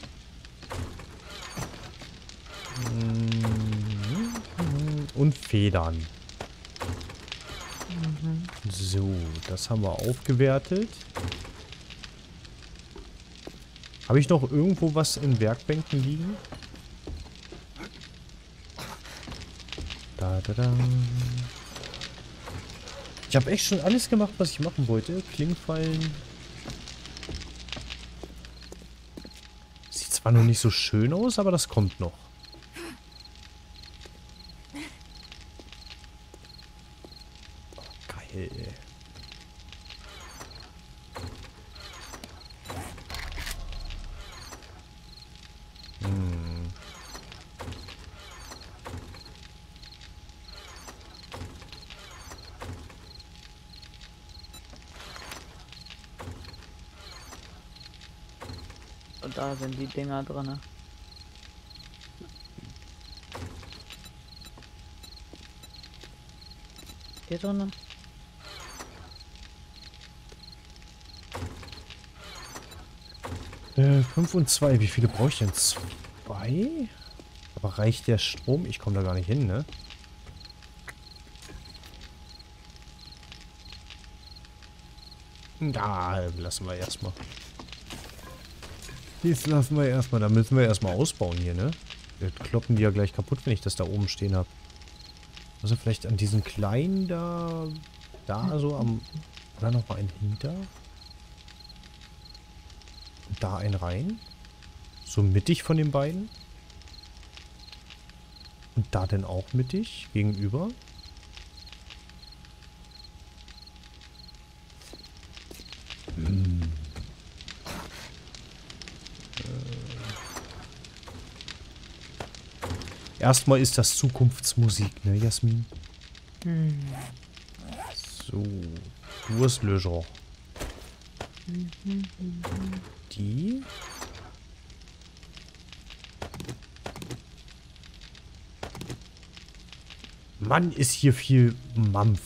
Und Federn. Mhm. So, das haben wir aufgewertet. Habe ich noch irgendwo was in Werkbänken liegen? Da, da, da. Ich habe echt schon alles gemacht, was ich machen wollte. Klingfallen. Sieht zwar noch nicht so schön aus, aber das kommt noch. Oh, geil. Hm. Und da sind die Dinger drin. Hier drin? Äh, fünf und zwei. Wie viele brauche ich denn? Zwei? Aber reicht der Strom? Ich komme da gar nicht hin, ne? Da lassen wir erstmal. Das lassen wir erstmal. Da müssen wir erstmal ausbauen hier, ne? Wir kloppen die ja gleich kaputt, wenn ich das da oben stehen habe. Also vielleicht an diesen kleinen da... Da so am... Oder nochmal einen hinter. Und da einen rein. So mittig von den beiden. Und da denn auch mittig gegenüber. Hm. Erstmal ist das Zukunftsmusik, ne, Jasmin? Hm. So. Durstlöscher. Die. Mann, ist hier viel Mampf.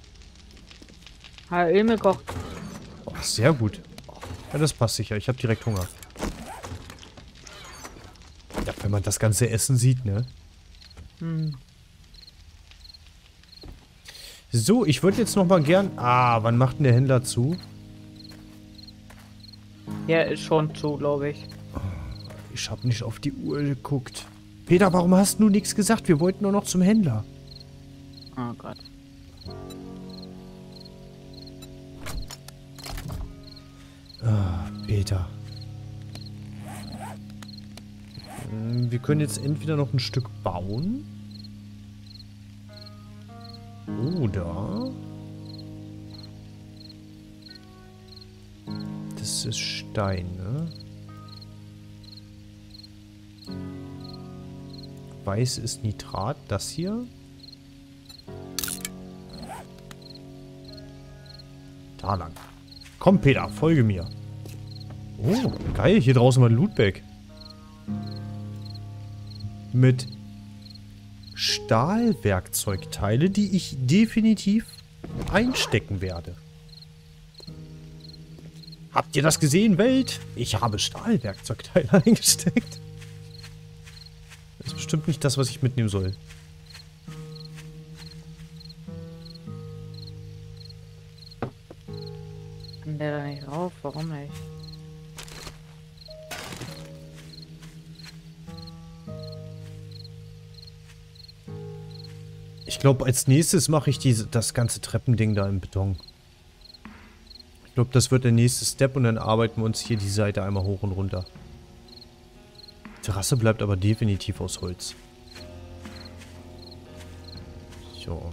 Hat Öl gekocht. Oh, sehr gut. Ja, das passt sicher. Ich habe direkt Hunger. Ja, wenn man das ganze Essen sieht, ne? Hm. So, ich würde jetzt noch mal gern... Ah, wann macht denn der Händler zu? Ja, ist schon zu, glaube ich. Ich habe nicht auf die Uhr geguckt. Peter, warum hast du nichts gesagt? Wir wollten nur noch zum Händler. Oh Gott. Ah, Peter. Wir können jetzt entweder noch ein Stück bauen. Oder... Das ist Stein, ne? Weiß ist Nitrat. Das hier. Da lang. Komm, Peter, folge mir. Oh, geil. Hier draußen war ein Lootbag. Mit Stahlwerkzeugteile, die ich definitiv einstecken werde. Habt ihr das gesehen, Welt? Ich habe Stahlwerkzeugteile eingesteckt. Das ist bestimmt nicht das, was ich mitnehmen soll. Kann der da nicht rauf? Warum nicht? Ich glaube, als nächstes mache ich diese, das ganze Treppending da im Beton. Ich glaube, das wird der nächste Step und dann arbeiten wir uns hier die Seite einmal hoch und runter. Die Terrasse bleibt aber definitiv aus Holz. So.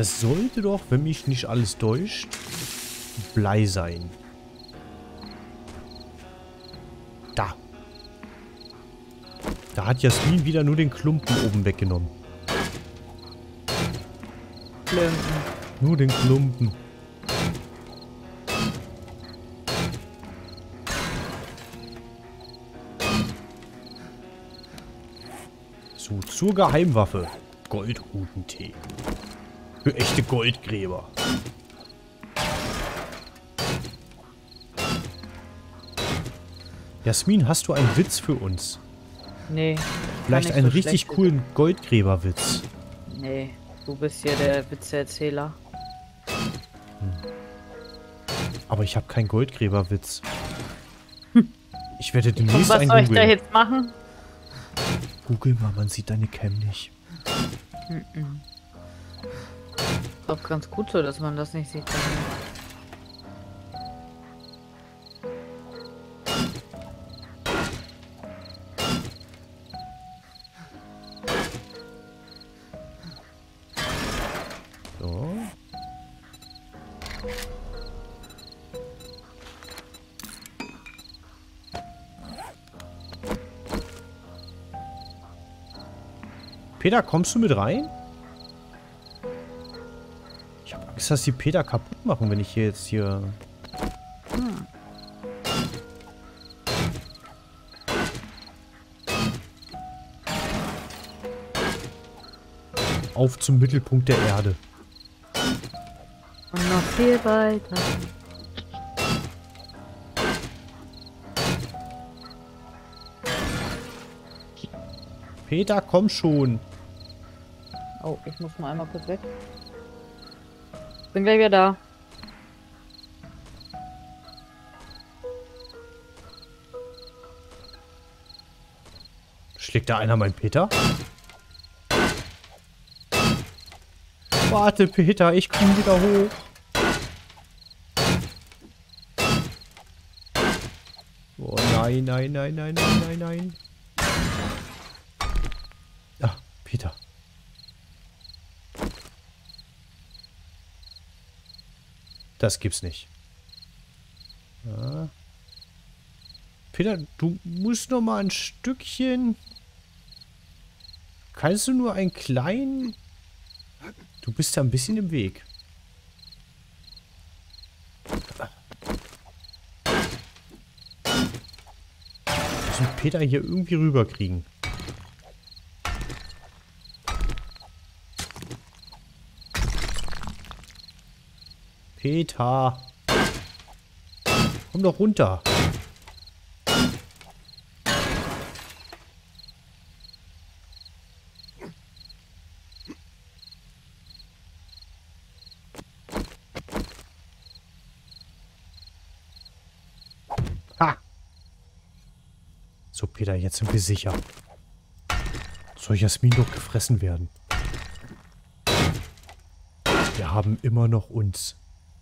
Das sollte doch, wenn mich nicht alles täuscht, Blei sein. Da. Da hat Jasmin wieder nur den Klumpen oben weggenommen. Klumpen. Nur den Klumpen. So, zur Geheimwaffe. Goldrutentee. Für echte Goldgräber. Jasmin, hast du einen Witz für uns? Nee. Vielleicht kann einen nicht so richtig schlecht coolen Goldgräberwitz. Nee, du bist hier der Witzeerzähler. Aber ich habe keinen Goldgräberwitz. Ich werde Und demnächst was einen soll ich da googeln. jetzt machen? Google mal, man sieht deine Cam nicht. Ist auch ganz gut so, dass man das nicht sieht. So. Peter, kommst du mit rein? Ich habe Angst, dass die Peter kaputt machen, wenn ich hier jetzt hier... Hm. Auf zum Mittelpunkt der Erde. Und noch viel weiter. Peter, komm schon. Oh, ich muss mal einmal kurz weg. Bin gleich wieder da. Schlägt da einer meinen Peter? Warte, Peter, ich komm wieder hoch. Oh nein, nein, nein, nein, nein, nein, nein. Ah, Peter. Das gibt's nicht. Ja. Peter, du musst noch mal ein Stückchen. Kannst du nur einen kleinen... Du bist da ein bisschen im Weg. Wir müssen Peter hier irgendwie rüberkriegen. Peter. Komm doch runter. Ha! So, Peter, jetzt sind wir sicher. Soll Jasmin doch gefressen werden? Wir haben immer noch uns.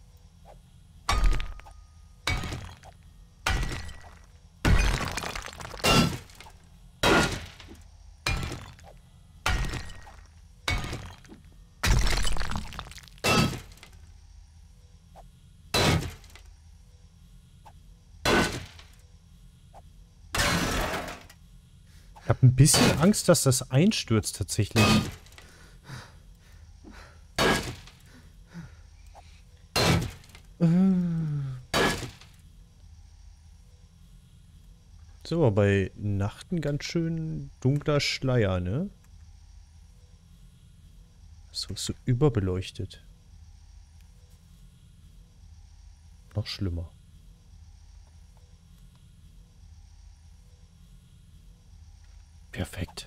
Ich habe ein bisschen Angst, dass das einstürzt tatsächlich. So, bei Nacht ein ganz schön dunkler Schleier, ne? So, so überbeleuchtet. Noch schlimmer. Perfekt.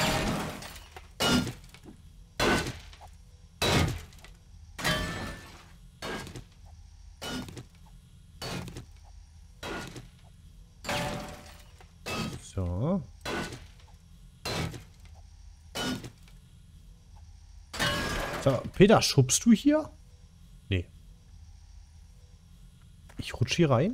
So. So, Peter, schubst du hier? Nee. Ich rutsche hier rein.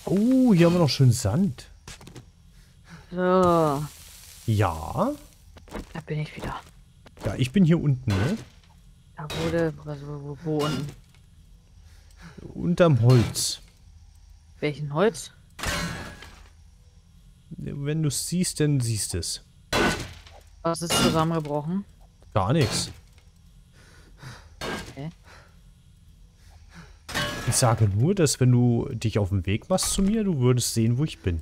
Oh, hier haben wir noch schön Sand. So, da Ja. bin ich wieder. Ja, ich bin hier unten, ne? Da wurde, also wo, wo unten? Unterm Holz. Welchen Holz? Wenn du es siehst, dann siehst du es. Was ist zusammengebrochen? Gar nichts. Okay. Ich sage nur, dass wenn du dich auf den Weg machst zu mir, du würdest sehen, wo ich bin.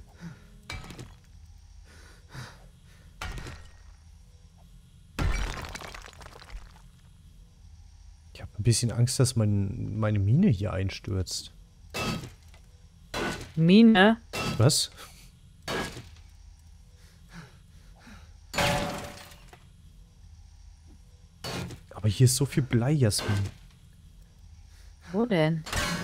Ich habe ein bisschen Angst, dass mein, meine Mine hier einstürzt. Mine? Was? Aber hier ist so viel Blei, Jasmin. Wo denn?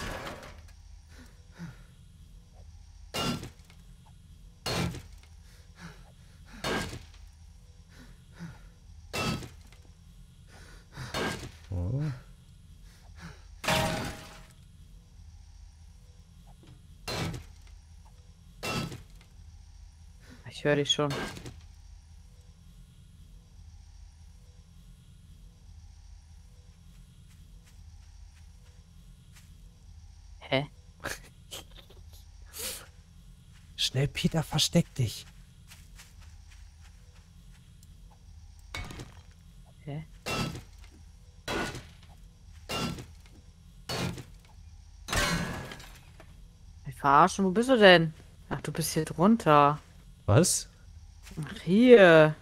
Oh. Ich höre dich schon. Hä? Schnell, Peter, versteck dich. Hä? Ich verarschen, wo bist du denn? Ach, du bist hier drunter. Was? Ach, hier.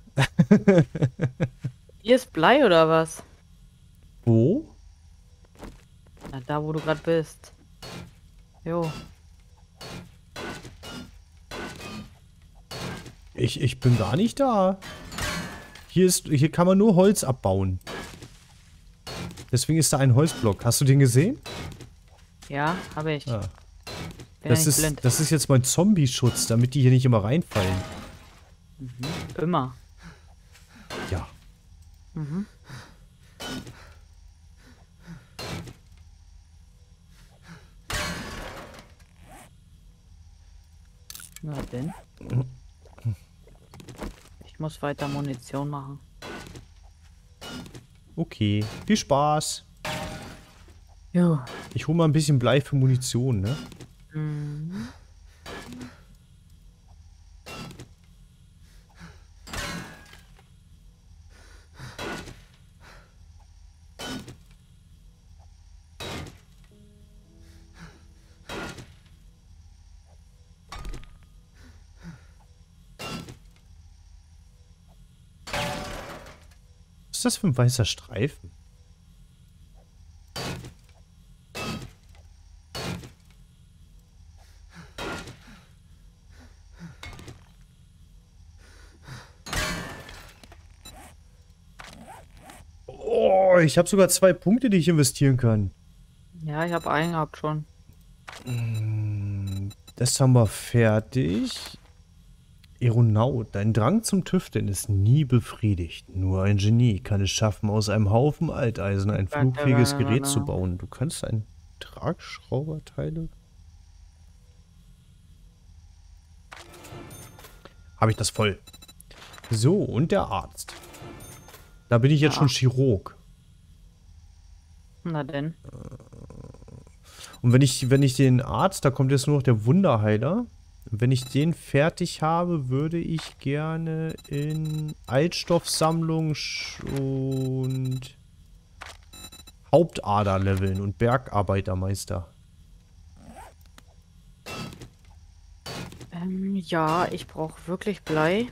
Hier ist Blei oder was? Wo? Na, da, wo du gerade bist. Jo. Ich, ich bin gar nicht da. Hier ist, hier kann man nur Holz abbauen. Deswegen ist da ein Holzblock. Hast du den gesehen? Ja, habe ich. Ah. Bin ja Das nicht ist, blind. das ist jetzt mein Zombie-Schutz, damit die hier nicht immer reinfallen. Immer. Ja. Mhm. Na denn. Ich muss weiter Munition machen. Okay. Viel Spaß. Jo. Ich hole mal ein bisschen Blei für Munition, ne? Mhm. Was ist das für ein weißer Streifen? Oh, ich habe sogar zwei Punkte, die ich investieren kann. Ja, ich habe einen gehabt schon. Das haben wir fertig. Aeronaut, dein Drang zum Tüfteln ist nie befriedigt. Nur ein Genie kann es schaffen, aus einem Haufen Alteisen ein flugfähiges Gerät zu bauen. Du kannst ein Tragschrauberteile. Habe ich das voll. So, und der Arzt. Da bin ich jetzt Ah. schon Chirurg. Na denn. Und wenn ich, wenn ich den Arzt, da kommt jetzt nur noch der Wunderheiler. Wenn ich den fertig habe, würde ich gerne in Altstoffsammlung sch- und Hauptader leveln und Bergarbeitermeister. Ähm, ja, ich brauche wirklich Blei.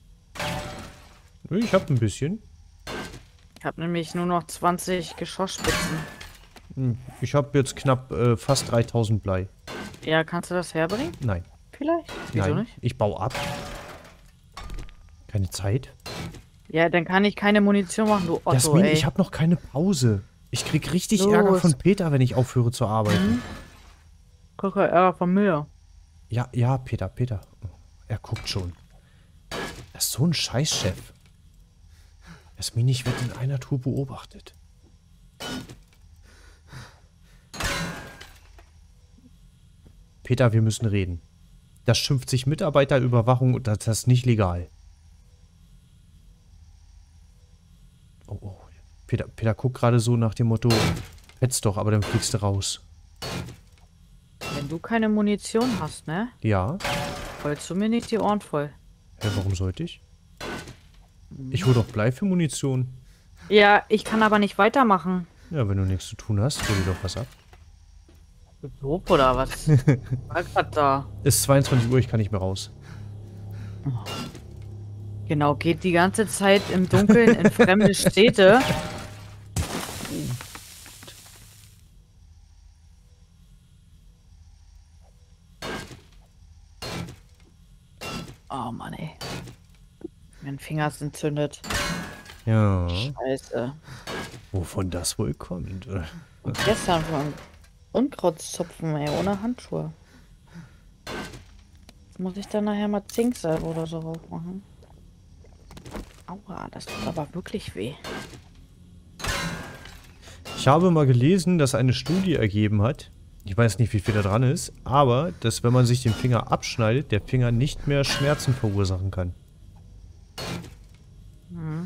Ich habe ein bisschen. Ich habe nämlich nur noch zwanzig Geschossspitzen. Hm, Ich habe jetzt knapp äh, fast dreitausend Blei. Ja, kannst du das herbringen? Nein. Vielleicht? Wieso Nein, nicht? ich baue ab. Keine Zeit. Ja, dann kann ich keine Munition machen, du Otto, Jasmin, ey. ich habe noch keine Pause. Ich krieg richtig Los. Ärger von Peter, wenn ich aufhöre zu arbeiten. Mhm. Guck mal, Ärger von mir. Ja, ja, Peter, Peter. Er guckt schon. Das ist so ein Scheißchef. Jasmin, ich werde in einer Tour beobachtet. Peter, wir müssen reden. Das schimpft sich Mitarbeiterüberwachung und das ist nicht legal. Oh, oh. Peter, Peter guckt gerade so nach dem Motto, fetzt doch, aber dann fliegst du raus. Wenn du keine Munition hast, ne? Ja. Wolltest du mir nicht die Ohren voll? Ja, warum sollte ich? Ich hole doch Blei für Munition. Ja, ich kann aber nicht weitermachen. Ja, wenn du nichts zu tun hast, hol dir doch was ab. Doof oder was? Was grad da? Es ist zweiundzwanzig Uhr, ich kann nicht mehr raus. Genau, geht die ganze Zeit im Dunkeln in fremde Städte. Oh Mann, ey. Mein Finger ist entzündet. Ja. Scheiße. Wovon das wohl kommt? Und gestern von Unkrautszupfen, ey, ohne Handschuhe. Jetzt muss ich dann nachher mal Zinksalbe oder so drauf machen. Aua, das tut aber wirklich weh. Ich habe mal gelesen, dass eine Studie ergeben hat, ich weiß nicht, wie viel da dran ist, aber, dass wenn man sich den Finger abschneidet, der Finger nicht mehr Schmerzen verursachen kann. Mhm.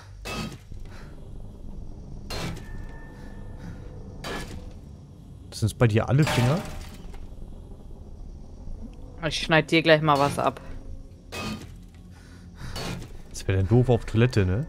Sind es bei dir alle Finger? Ich schneide dir gleich mal was ab. Das wäre dann doof auf Toilette, ne?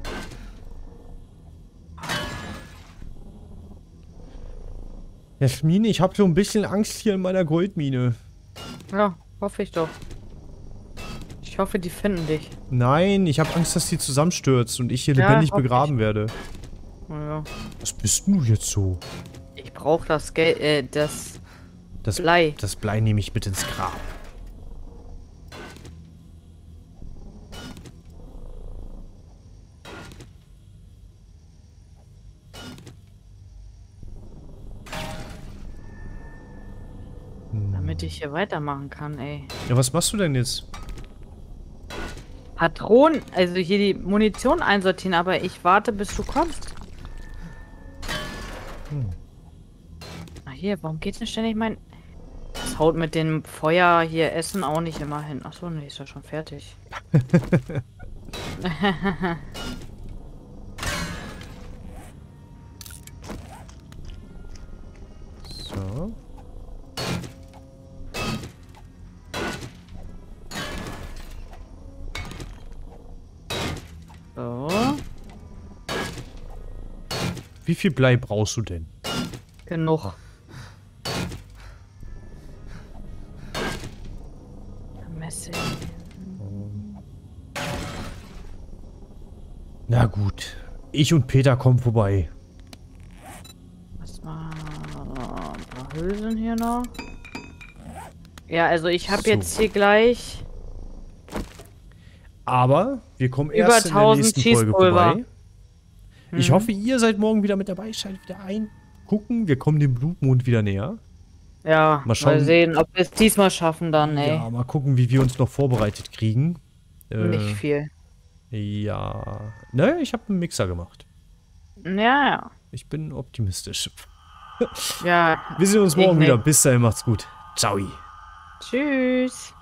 Jasmin, ich habe so ein bisschen Angst hier in meiner Goldmine. Ja, hoffe ich doch. Ich hoffe, die finden dich. Nein, ich habe Angst, dass die zusammenstürzt und ich hier Ja, lebendig hoffe begraben ich. werde. Ja. Was bist denn du jetzt so? Ich brauche das Geld, äh, das Das Blei. Das Blei nehme ich mit ins Grab. Damit ich hier weitermachen kann, ey. Ja, was machst du denn jetzt? Patronen, also hier die Munition einsortieren, aber ich warte, bis du kommst. Hm. Ach hier, warum geht's denn ständig mein... Das haut mit dem Feuer hier Essen auch nicht immer hin. Achso, nee, ist ja schon fertig. So. So, Wie viel Blei brauchst du denn? genug. Messe. Na gut. Ich und Peter kommen vorbei. Was war... Ein paar Hülsen hier noch. Ja, also ich habe So. jetzt hier gleich... Aber wir kommen Über erst in der tausend nächsten Folge Cheesepulver. vorbei. Ich Mhm. hoffe, ihr seid morgen wieder mit dabei. Schaltet wieder ein. Gucken, wir kommen dem Blutmond wieder näher. Ja, Mal schauen. mal sehen, ob wir es diesmal schaffen dann, ey. Ja, mal gucken, wie wir uns noch vorbereitet kriegen. Äh, Nicht viel. Ja. Ne, ich habe einen Mixer gemacht. Ja, ja. Ich bin optimistisch. Ja. Wir sehen uns ich morgen nicht. wieder. Bis dahin, macht's gut. Ciao. Tschüss.